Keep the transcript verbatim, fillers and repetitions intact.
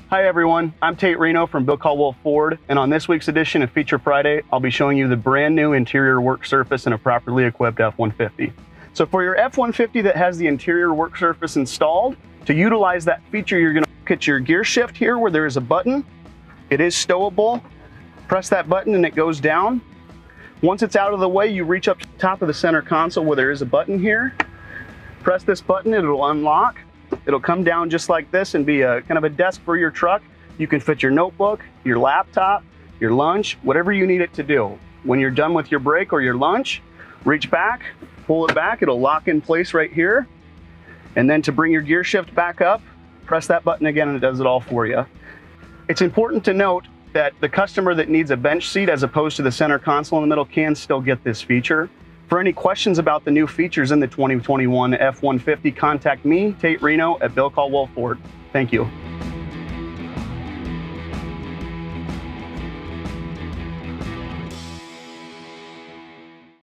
Hi everyone, I'm Tate Renaud from Bill Caldwell Ford, and on this week's edition of Feature Friday, I'll be showing you the brand new interior work surface in a properly equipped F one fifty. So for your F one fifty that has the interior work surface installed, to utilize that feature, you're going to look at your gear shift here where there is a button. It is stowable. Press that button and it goes down. Once it's out of the way, you reach up to the top of the center console where there is a button here. Press this button, it'll unlock. It'll come down just like this and be a kind of a desk for your truck. You can fit your notebook, your laptop, your lunch, whatever you need it to do. When you're done with your break or your lunch, reach back, pull it back, it'll lock in place right here. And then to bring your gear shift back up, press that button again and it does it all for you. It's important to note that the customer that needs a bench seat as opposed to the center console in the middle can still get this feature. For any questions about the new features in the twenty twenty-one F one fifty, contact me, Tate Renaud, at Bill Caldwell Ford. Thank you.